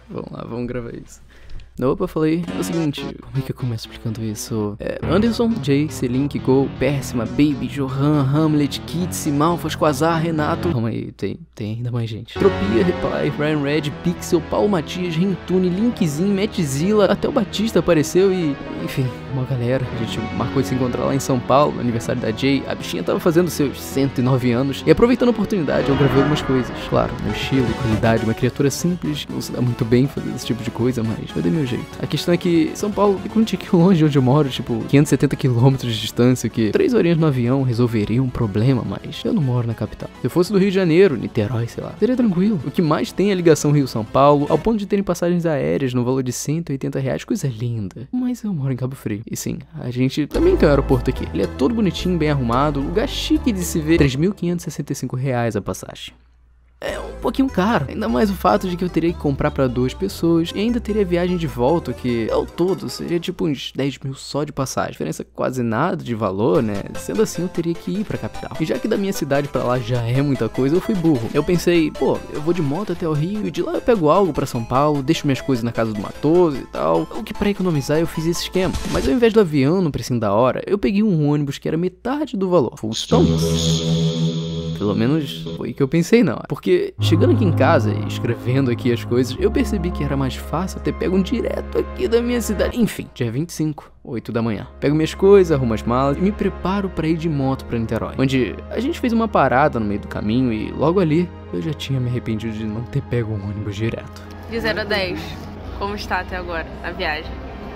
Vamos lá, vamos gravar isso. Opa, eu falei o seguinte, como é que eu começo explicando isso? Anderson, Jay, Selink, Go, Péssima, Baby, Johan, Hamlet, Kitsi, Malfas, Quasar, Renato. Calma aí, tem ainda mais gente. Tropia, Reply, Ryan Red, Pixel, Paulo Matias, Rentune, Linkzinho, Mattzilla, até o Batista apareceu e... Enfim, uma galera. A gente marcou de se encontrar lá em São Paulo, no aniversário da Jay. A bichinha tava fazendo seus 109 anos e aproveitando a oportunidade eu gravei algumas coisas. Claro, no estilo e qualidade, uma criatura simples, não se dá muito bem fazer esse tipo de coisa, mas eu dei meu jeito. A questão é que São Paulo fica um tiquinho longe de onde eu moro, tipo 570 km de distância, que 3 horinhas no avião resolveria um problema, mas eu não moro na capital. Se eu fosse do Rio de Janeiro, Niterói, sei lá, seria tranquilo. O que mais tem é a ligação Rio-São Paulo, ao ponto de terem passagens aéreas no valor de R$180, coisa linda. Mas eu moro em Cabo Frio. E sim, a gente também tem um aeroporto aqui. Ele é todo bonitinho, bem arrumado, lugar chique de se ver. R$3.565 a passagem. É um pouquinho caro, ainda mais o fato de que eu teria que comprar pra 2 pessoas e ainda teria viagem de volta, que ao todo seria tipo uns 10 mil só de passagem. Diferença quase nada de valor, né? Sendo assim, eu teria que ir pra capital. E já que da minha cidade pra lá já é muita coisa, eu fui burro. Eu pensei, pô, eu vou de moto até o Rio e de lá eu pego algo pra São Paulo, deixo minhas coisas na casa do Matoso e tal. O que pra economizar eu fiz esse esquema. Mas ao invés do avião no precinho da hora, eu peguei um ônibus que era metade do valor. Full stop. Pelo menos foi o que eu pensei, não. Porque chegando aqui em casa e escrevendo aqui as coisas, eu percebi que era mais fácil ter pego um direto aqui da minha cidade. Enfim, dia 25, 8 da manhã. Pego minhas coisas, arrumo as malas e me preparo pra ir de moto pra Niterói. Onde a gente fez uma parada no meio do caminho e logo ali eu já tinha me arrependido de não ter pego um ônibus direto. De 0 a 10, como está até agora a viagem?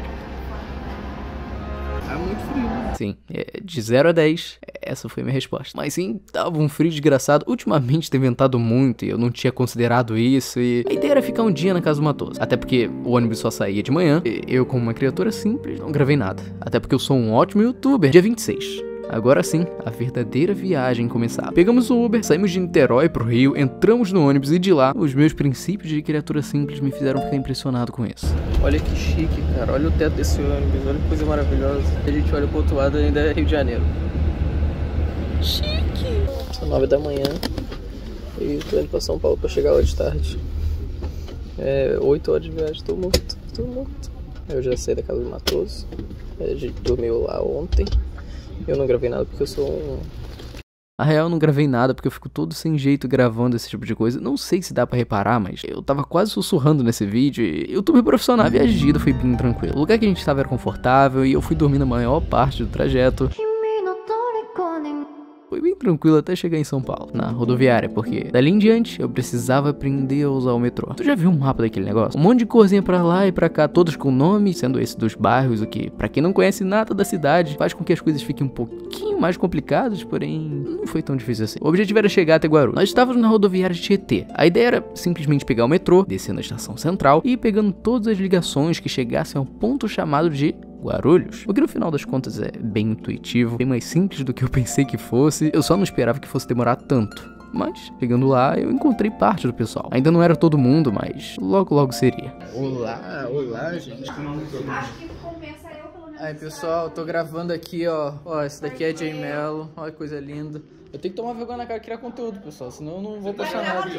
Tá muito frio. Sim, de 0 a 10, essa foi a minha resposta. Mas sim, tava um frio desgraçado. Ultimamente tem ventado muito e eu não tinha considerado isso. E a ideia era ficar um dia na casa do Matoso. Até porque o ônibus só saía de manhã. E eu, como uma criatura simples, não gravei nada. Até porque eu sou um ótimo youtuber. Dia 26. Agora sim, a verdadeira viagem começava. Pegamos o Uber, saímos de Niterói pro Rio, entramos no ônibus e de lá, os meus princípios de criatura simples me fizeram ficar impressionado com isso. Olha que chique, cara. Olha o teto desse ônibus, olha que coisa maravilhosa. A gente olha pro outro lado e ainda é Rio de Janeiro. Chique! São 9 da manhã e tô indo pra São Paulo pra chegar lá de tarde. 8 horas de viagem, tô morto. Eu já saí da casa do Matoso, a gente dormiu lá ontem. Eu não gravei nada porque eu sou um... A real, eu não gravei nada porque eu fico todo sem jeito gravando esse tipo de coisa. Não sei se dá pra reparar, mas eu tava quase sussurrando nesse vídeo e YouTube profissional. A viagem de ida foi bem tranquila. O lugar que a gente tava era confortável e eu fui dormindo a maior parte do trajeto. Foi bem tranquilo até chegar em São Paulo, na rodoviária, porque dali em diante eu precisava aprender a usar o metrô. Tu já viu um mapa daquele negócio? Um monte de corzinha pra lá e pra cá, todos com nome, sendo esse dos bairros, o que, pra quem não conhece nada da cidade, faz com que as coisas fiquem um pouquinho mais complicadas, porém não foi tão difícil assim. O objetivo era chegar até Guarulhos. Nós estávamos na rodoviária de Tietê. A ideia era simplesmente pegar o metrô, descer na estação central e ir pegando todas as ligações que chegassem ao ponto chamado de Guarulhos, o que no final das contas é bem intuitivo, bem mais simples do que eu pensei que fosse. Eu só não esperava que fosse demorar tanto. Mas, chegando lá, eu encontrei parte do pessoal. Ainda não era todo mundo, mas logo seria. Olá, gente. Aí, pessoal, tô gravando aqui, ó. Ó, esse daqui é Jay Mello. Olha que coisa linda. Eu tenho que tomar vergonha na cara e criar conteúdo, pessoal, senão eu não vou postar nada.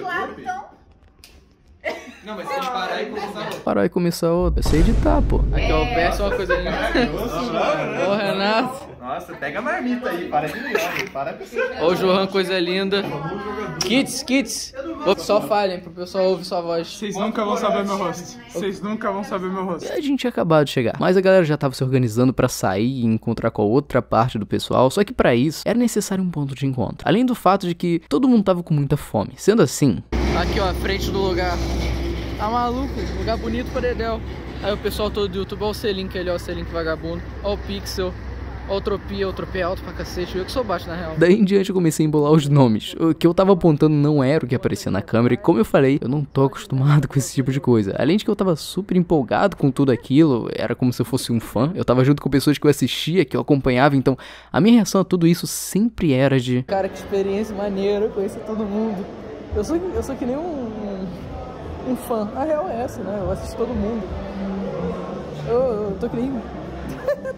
Não, mas se a gente parar e começar outra. Parar e começar outra. Eu sei editar, pô. Aqui, ó, o Perso é uma coisa linda. Ô, Renato. Nossa, pega a marmita aí, para de ligar, para com isso. Ô, o Johan, coisa linda. Kits. Só falem pro pessoal ouvir sua voz. Vocês nunca vão saber meu rosto. A gente tinha acabado de chegar, mas a galera já tava se organizando pra sair e encontrar com a outra parte do pessoal. Só que pra isso, era necessário um ponto de encontro. Além do fato de que todo mundo tava com muita fome. Sendo assim... Aqui, ó, a frente do lugar. Tá maluco? Lugar bonito pra dedéu. Aí o pessoal todo do YouTube, ó o Selink ali, ó o Selink vagabundo. Ó o Pixel. Ó o Tropia é alto pra cacete. Eu que sou baixo, na real. Daí em diante eu comecei a embolar os nomes. O que eu tava apontando não era o que aparecia na câmera. E como eu falei, eu não tô acostumado com esse tipo de coisa. Além de que eu tava super empolgado com tudo aquilo. Era como se eu fosse um fã. Eu tava junto com pessoas que eu assistia, que eu acompanhava. Então a minha reação a tudo isso sempre era de... Cara, que experiência maneira, conhecer todo mundo. Eu sou que nem um fã. A real é essa, né? Eu assisto todo mundo. Eu tô que nem...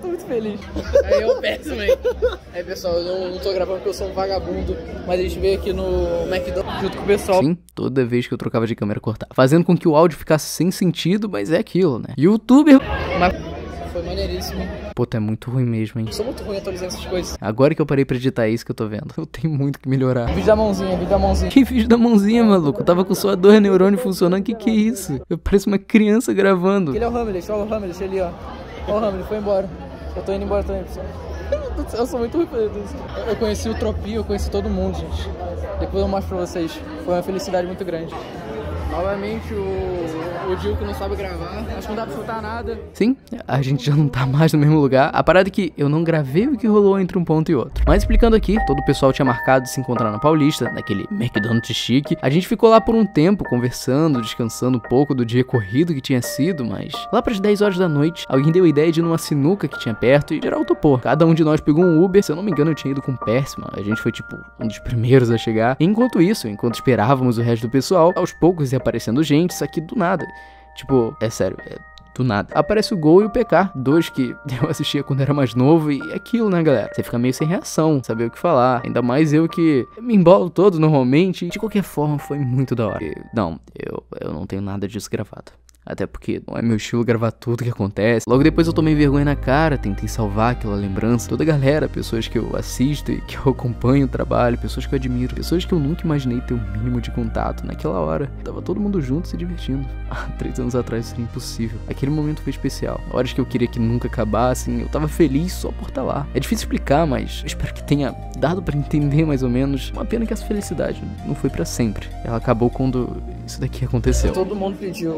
tô muito feliz. Aí eu péssimo aí. Aí pessoal, eu não tô gravando porque eu sou um vagabundo, mas a gente veio aqui no McDonald's junto com o pessoal. Sim, toda vez que eu trocava de câmera cortava, fazendo com que o áudio ficasse sem sentido, mas é aquilo, né? YouTuber... Mas foi maneiríssimo. Puta, é muito ruim mesmo, hein? Eu sou muito ruim atualizando essas coisas. Agora que eu parei pra editar isso que eu tô vendo, eu tenho muito que melhorar. Vídeo da mãozinha, vídeo da mãozinha. Que vídeo da mãozinha, maluco? Eu tava com só 2 neurônios funcionando, que é isso? Eu pareço uma criança gravando. Ele é o Hamlet, olha o Hamlet ali, ó. Olha o Hamlet, foi embora. Eu tô indo embora também, pessoal. Eu sou muito ruim pra isso. Eu conheci o Tropia, eu conheci todo mundo, gente. Depois eu mostro pra vocês. Foi uma felicidade muito grande. Novamente o Dil que não sabe gravar. Acho que não dá pra soltar nada. Sim, a gente já não tá mais no mesmo lugar. A parada é que eu não gravei o que rolou entre um ponto e outro. Mas explicando aqui, todo o pessoal tinha marcado de se encontrar na Paulista, naquele McDonald's chique. A gente ficou lá por um tempo, conversando, descansando um pouco do dia corrido que tinha sido, mas lá pras 10 horas da noite, alguém deu a ideia de ir numa sinuca que tinha perto e geral topou. Cada um de nós pegou um Uber, se eu não me engano eu tinha ido com Péssima. A gente foi tipo um dos primeiros a chegar. E enquanto isso, enquanto esperávamos o resto do pessoal, aos poucos ia aparecendo gente, isso aqui do nada. Tipo, é sério, do nada. Aparece o Gol e o PK, 2 que eu assistia quando era mais novo, e é aquilo, né, galera? Você fica meio sem reação, saber o que falar. Ainda mais eu que me embolo todo normalmente. De qualquer forma, foi muito da hora. Não, eu não tenho nada disso gravado. Até porque não é meu estilo gravar tudo que acontece. Logo depois eu tomei vergonha na cara, tentei salvar aquela lembrança. Toda a galera, pessoas que eu assisto e que eu acompanho o trabalho, pessoas que eu admiro, pessoas que eu nunca imaginei ter um mínimo de contato. Naquela hora, tava todo mundo junto se divertindo. Há 3 anos atrás isso era impossível. Aquele momento foi especial. Horas que eu queria que nunca acabassem, eu tava feliz só por estar lá. É difícil explicar, mas eu espero que tenha dado pra entender mais ou menos. Uma pena que essa felicidade não foi pra sempre. Ela acabou quando isso daqui aconteceu. Todo mundo pediu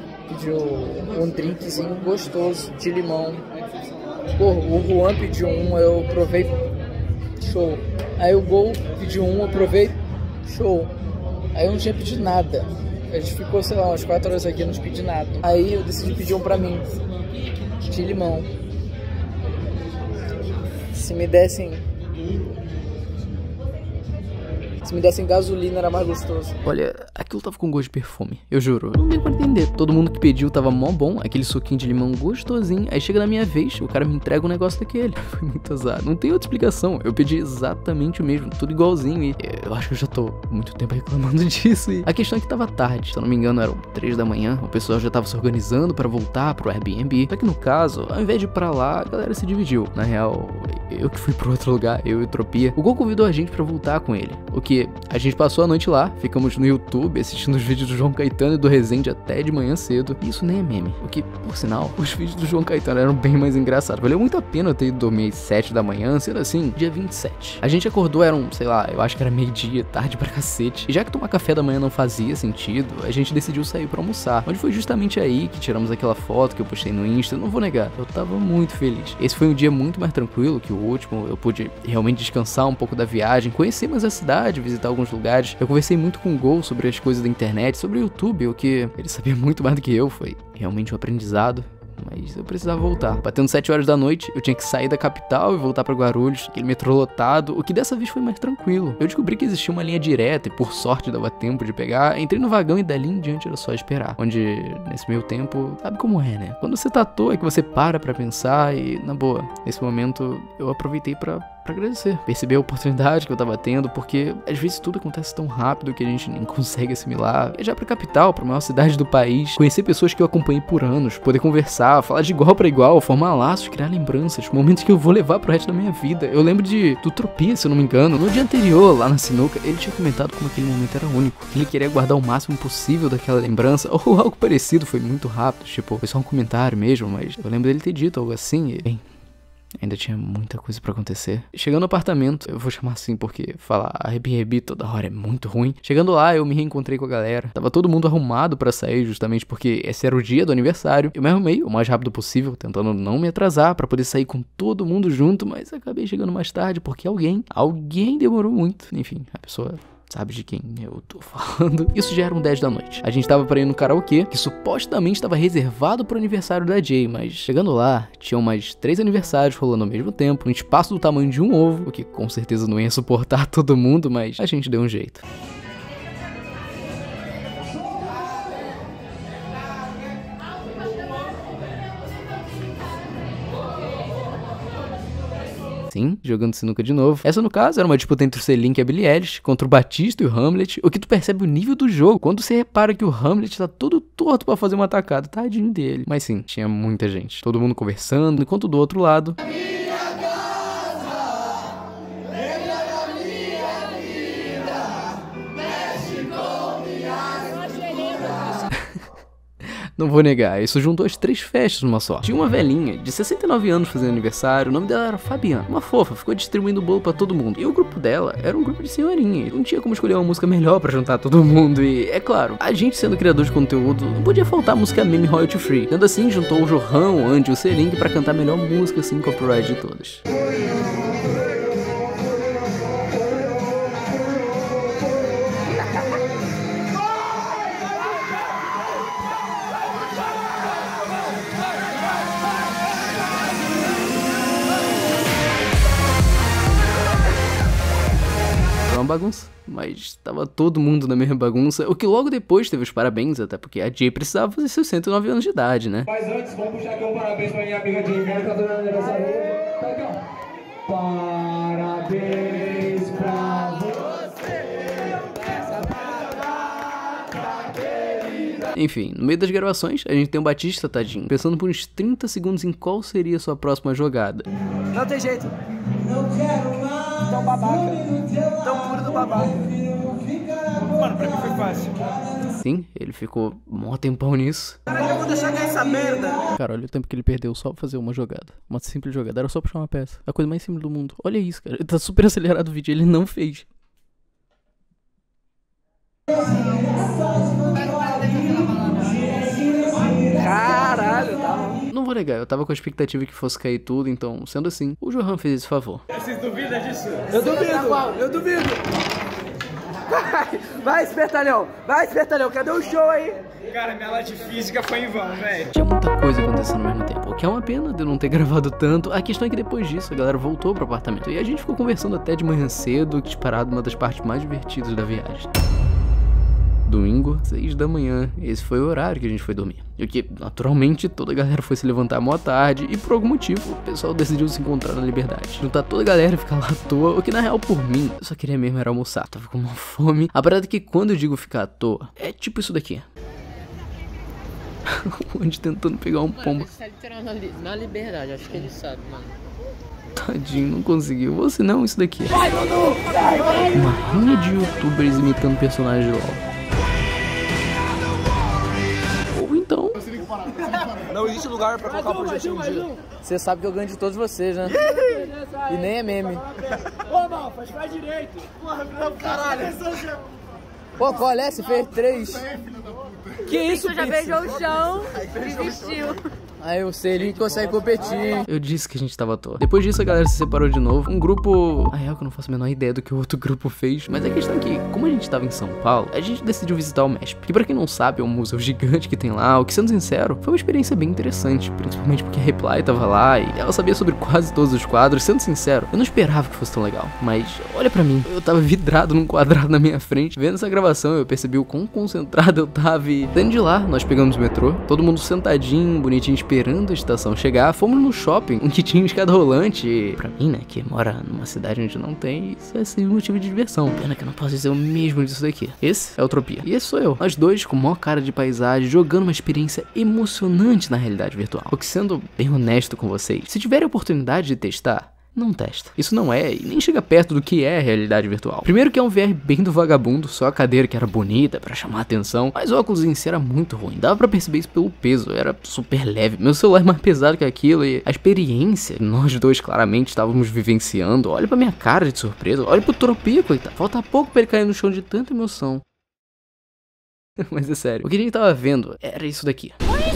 um drinkzinho gostoso de limão. Pô, o Juan pediu um, eu provei, show. Aí o Gol pediu um, eu provei, show. Aí eu não tinha pedido nada. A gente ficou, sei lá, umas 4 horas aqui, não pedi nada. Aí eu decidi pedir um pra mim, de limão. Se me dessem gasolina era mais gostoso. Olha, aquilo tava com gosto de perfume, eu juro. Não deu pra entender. Todo mundo que pediu tava mó bom, aquele suquinho de limão gostosinho. Aí chega na minha vez, o cara me entrega um negócio daquele. Foi muito azar. Não tem outra explicação. Eu pedi exatamente o mesmo, tudo igualzinho. E eu acho que eu já tô muito tempo reclamando disso. E a questão é que tava tarde. Se eu não me engano, eram 3 da manhã. O pessoal já tava se organizando pra voltar pro Airbnb. Só que no caso, ao invés de ir pra lá, a galera se dividiu. Na real, eu que fui pro outro lugar, eu e o Tropia. O Gol convidou a gente pra voltar com ele. O que a gente passou a noite lá, ficamos no YouTube assistindo os vídeos do João Caetano e do Rezende até de manhã cedo. E isso nem é meme. O que, por sinal, os vídeos do João Caetano eram bem mais engraçados. Valeu muito a pena eu ter ido dormir às 7 da manhã, sendo assim, dia 27. A gente acordou, eram, sei lá, eu acho que era meio-dia, tarde pra cacete. E já que tomar café da manhã não fazia sentido, a gente decidiu sair pra almoçar. Onde foi justamente aí que tiramos aquela foto que eu postei no Insta. Não vou negar, eu tava muito feliz. Esse foi um dia muito mais tranquilo que o último. Eu pude realmente descansar um pouco da viagem, conhecer mais a cidade, visitar alguns lugares. Eu conversei muito com o Gol sobre as coisas da internet, sobre o YouTube, o que ele sabia muito mais do que eu. Foi realmente um aprendizado. Mas eu precisava voltar. Batendo 7 horas da noite, eu tinha que sair da capital e voltar pra Guarulhos, aquele metrô lotado, o que dessa vez foi mais tranquilo. Eu descobri que existia uma linha direta e por sorte dava tempo de pegar. Entrei no vagão e dali em diante era só esperar. Onde, nesse meio tempo, sabe como é, né? Quando você tá à toa é que você para pra pensar e, na boa, nesse momento eu aproveitei pra agradecer. Perceber a oportunidade que eu tava tendo, porque às vezes tudo acontece tão rápido que a gente nem consegue assimilar. Viajar pra capital, pra maior cidade do país, conhecer pessoas que eu acompanhei por anos, poder conversar, falar de igual pra igual, formar laços, criar lembranças, momentos que eu vou levar pro resto da minha vida. Eu lembro do Tropia, se eu não me engano, no dia anterior, lá na sinuca, ele tinha comentado como aquele momento era único, que ele queria guardar o máximo possível daquela lembrança, ou algo parecido. Foi muito rápido, tipo, foi só um comentário mesmo, mas eu lembro dele ter dito algo assim e, bem, ainda tinha muita coisa pra acontecer. Chegando no apartamento, eu vou chamar assim porque falar Airbnb toda hora é muito ruim. Chegando lá, eu me reencontrei com a galera. Tava todo mundo arrumado pra sair, justamente porque esse era o dia do aniversário. Eu me arrumei o mais rápido possível, tentando não me atrasar pra poder sair com todo mundo junto, mas acabei chegando mais tarde porque alguém demorou muito. Enfim, a pessoa sabe de quem eu tô falando. Isso já eram 10 da noite. A gente tava pra ir no karaokê, que supostamente estava reservado pro aniversário da Jay, mas chegando lá, tinham mais 3 aniversários rolando ao mesmo tempo, um espaço do tamanho de um ovo, o que com certeza não ia suportar todo mundo, mas a gente deu um jeito. Sim, jogando sinuca de novo. Essa, no caso, era uma disputa entre o Selink e a Billie Eilish contra o Batista e o Hamlet, o que tu percebe o nível do jogo quando você repara que o Hamlet tá todo torto pra fazer uma atacada. Tadinho dele. Mas sim, tinha muita gente. Todo mundo conversando, enquanto do outro lado... Não vou negar, isso juntou as 3 festas numa só. Tinha uma velhinha de 69 anos fazendo aniversário, o nome dela era Fabiana. Uma fofa, ficou distribuindo bolo pra todo mundo. E o grupo dela era um grupo de senhorinha. Não tinha como escolher uma música melhor pra juntar todo mundo. E, é claro, a gente sendo criador de conteúdo, não podia faltar música meme royalty free. Sendo assim, juntou o Johan, o Andy e o Selink pra cantar a melhor música sem copyright de todas. Bagunça, mas tava todo mundo na mesma bagunça, o que logo depois teve os parabéns, até porque a Jay precisava fazer seus 109 anos de idade, né? Mas antes, vamos puxar aqui um parabéns pra minha amiga Jay, que tá dando aniversário. Tá aqui, ó. Parabéns pra você. Enfim, no meio das gravações, a gente tem o Batista, tadinho, pensando por uns 30 segundos em qual seria a sua próxima jogada. Não tem jeito. Tão babaca. Tão puro do babaca. Mano, pra mim foi fácil. Sim, ele ficou mó tempão nisso. Cara, eu vou deixar ganhar essa merda. Cara, olha o tempo que ele perdeu só pra fazer uma jogada. Uma simples jogada, era só puxar uma peça. A coisa mais simples do mundo. Olha isso, cara. Ele tá super acelerado o vídeo, ele não fez. Caralho, tá. Não vou negar, eu tava com a expectativa que fosse cair tudo, então, sendo assim, o Johan fez esse favor. Vocês duvidam disso? Eu duvido, eu duvido. Vai, espertalhão, cadê o show aí? Cara, minha aula de física foi em vão, velho. Tinha muita coisa acontecendo ao mesmo tempo, o que é uma pena de eu não ter gravado tanto. A questão é que depois disso, a galera voltou pro apartamento e a gente ficou conversando até de manhã cedo, disparado uma das partes mais divertidas da viagem. Domingo, 6 da manhã, esse foi o horário que a gente foi dormir. E o que, naturalmente, toda a galera foi se levantar mó tarde e por algum motivo o pessoal decidiu se encontrar na Liberdade. Juntar toda a galera e ficar lá à toa, o que na real por mim, eu só queria mesmo era almoçar, tava com uma fome. A parada é que quando eu digo ficar à toa, é tipo isso daqui. O Andy tentando pegar um pombo. Mano, tá literalmente na Liberdade, acho que ele sabe, mano. Tadinho, não conseguiu. Ou se não, isso daqui. Uma rinha de youtubers imitando personagens de LOL. Então... Não existe lugar pra colocar o projetinho um dia. Você sabe que eu ganho de todos vocês, né? E nem é meme. Ô, mal, faz direito. Porra, não, caralho. Pô, qual é? Você fez 3. Que isso, Tu já beijou o chão e vestiu. Aí eu sei, ele consegue competir. Eu disse que a gente tava à toa. Depois disso a galera se separou de novo. Um grupo... A real que eu não faço a menor ideia do que o outro grupo fez. Mas a questão é que, como a gente tava em São Paulo, a gente decidiu visitar o MESP. Que pra quem não sabe, é um museu gigante que tem lá. O que, sendo sincero, foi uma experiência bem interessante. Principalmente porque a Reply tava lá e ela sabia sobre quase todos os quadros. Sendo sincero, eu não esperava que fosse tão legal. Mas olha pra mim, eu tava vidrado num quadrado na minha frente. Vendo essa gravação, eu percebi o quão concentrado eu tava. E saindo de lá, nós pegamos o metrô. Todo mundo sentadinho, bonitinho, esperando a estação chegar. Fomos no shopping, um que tinha escada rolante. E pra mim, né, que mora numa cidade onde não tem, isso vai ser um motivo de diversão. Pena que eu não posso dizer o mesmo disso daqui. Esse é o Utopia. E esse sou eu. Nós dois, com maior cara de paisagem, jogando uma experiência emocionante na realidade virtual. O que, sendo bem honesto com vocês, se tiverem a oportunidade de testar, não testa. Isso não é, e nem chega perto do que é a realidade virtual. Primeiro que é um VR bem do vagabundo, só a cadeira que era bonita pra chamar a atenção, mas o óculos em si era muito ruim. Dava pra perceber isso pelo peso, era super leve. Meu celular é mais pesado que aquilo e a experiência, nós dois claramente estávamos vivenciando. Olha pra minha cara de surpresa, olha pro Utopia, coitado. Falta pouco pra ele cair no chão de tanta emoção. Mas é sério, o que a gente tava vendo era isso daqui.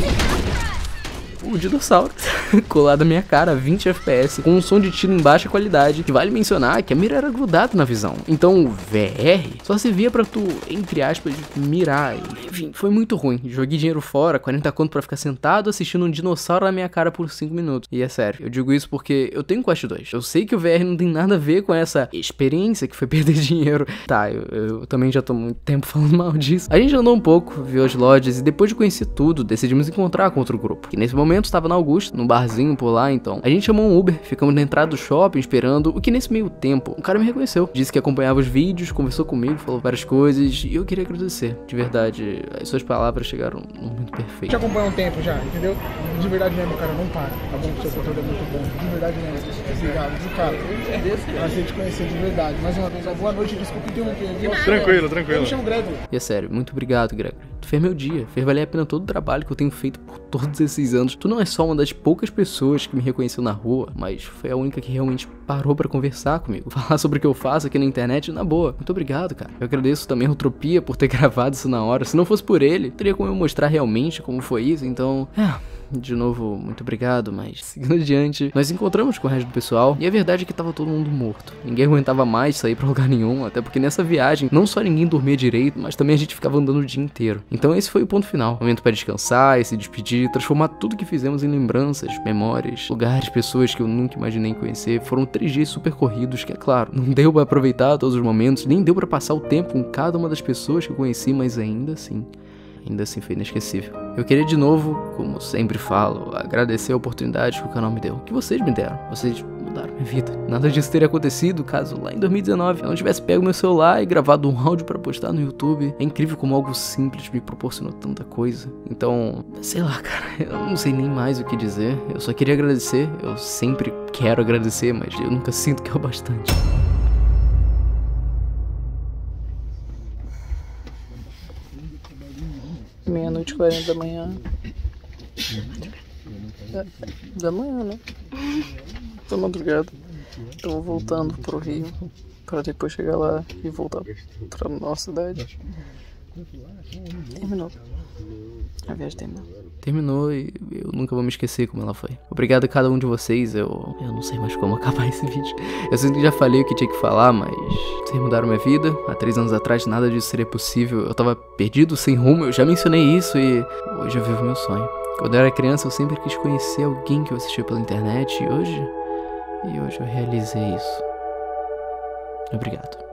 O dinossauro colado na minha cara, 20 FPS, com um som de tiro em baixa qualidade, que vale mencionar que a mira era grudada na visão. Então o VR só servia pra tu, entre aspas, mirar. Enfim, foi muito ruim. Joguei dinheiro fora, 40 conto pra ficar sentado assistindo um dinossauro na minha cara por 5 minutos. E é sério, eu digo isso porque eu tenho Quest 2. Eu sei que o VR não tem nada a ver com essa experiência que foi perder dinheiro. Tá, eu também já tô muito tempo falando mal disso. A gente andou um pouco, viu as lojas e depois de conhecer tudo, decidimos encontrar com outro grupo. Que nesse momento momento tava na Augusta, num barzinho por lá, então a gente chamou um Uber, ficamos na entrada do shopping esperando, o que nesse meio tempo, um cara me reconheceu, disse que acompanhava os vídeos, conversou comigo, falou várias coisas, e eu queria agradecer. De verdade, as suas palavras chegaram num momento perfeito. Te acompanha um tempo já, entendeu? De verdade mesmo, cara, não para. Tá bom, seu conteúdo é muito bom. De verdade mesmo. Obrigado, viu, cara? Prazer te conhecer de verdade. Mais uma vez, boa noite, desculpa interromper. Tranquilo, tranquilo. Eu me chamo Gregory. E é sério, muito obrigado, Gregory. Tu fez meu dia, fez valer a pena todo o trabalho que eu tenho feito por todos esses anos. Tu não é só uma das poucas pessoas que me reconheceu na rua, mas foi a única que realmente parou pra conversar comigo, falar sobre o que eu faço aqui na internet, na boa. Muito obrigado, cara. Eu agradeço também a Utopia por ter gravado isso na hora. Se não fosse por ele, teria como eu mostrar realmente como foi isso, então... De novo, muito obrigado, mas seguindo adiante, nós encontramos com o resto do pessoal e a verdade é que tava todo mundo morto. Ninguém aguentava mais sair pra lugar nenhum, até porque nessa viagem não só ninguém dormia direito, mas também a gente ficava andando o dia inteiro. Então esse foi o ponto final, momento pra descansar e se despedir, transformar tudo que fizemos em lembranças, memórias, lugares, pessoas que eu nunca imaginei conhecer. Foram 3 dias super corridos que, é claro, não deu pra aproveitar todos os momentos, nem deu pra passar o tempo com cada uma das pessoas que eu conheci, mas ainda assim foi inesquecível. Eu queria de novo, como sempre falo, agradecer a oportunidade que o canal me deu, que vocês me deram. Vocês mudaram minha vida. Nada disso teria acontecido caso lá em 2019 eu não tivesse pego meu celular e gravado um áudio pra postar no YouTube. É incrível como algo simples me proporcionou tanta coisa. Então, sei lá, cara, eu não sei nem mais o que dizer. Eu só queria agradecer. Eu sempre quero agradecer, mas eu nunca sinto que é o bastante. Meia-noite 40 da manhã. Da manhã, né? Da madrugada. Tô voltando pro Rio pra depois chegar lá e voltar pra nossa cidade. Terminou. A viagem terminou. Terminou e eu nunca vou me esquecer como ela foi. Obrigado a cada um de vocês. Eu não sei mais como acabar esse vídeo. Eu sinto que já falei o que tinha que falar, mas vocês mudaram minha vida. Há 3 anos atrás nada disso seria possível. Eu tava perdido, sem rumo. Eu já mencionei isso e hoje eu vivo meu sonho. Quando eu era criança eu sempre quis conhecer alguém que eu assistia pela internet e hoje eu realizei isso. Obrigado.